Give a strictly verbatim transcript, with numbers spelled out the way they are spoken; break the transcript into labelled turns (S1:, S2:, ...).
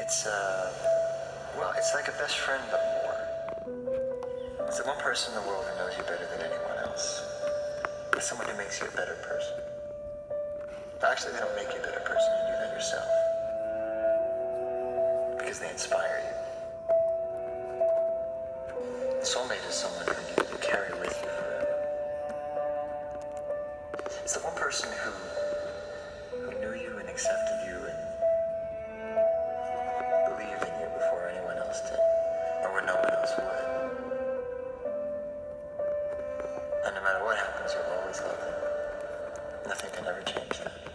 S1: It's, uh, well, it's like a best friend, but more. It's the one person in the world who knows you better than anyone else. It's someone who makes you a better person. But actually, they don't make you a better person, you do that yourself. Because they inspire you. A soulmate is someone who you, you carry with you forever. It's the one person who, who knew you and accepted you and believed in you before anyone else did, or when no one else would. And no matter what happens, you'll always love them. Nothing can ever change that.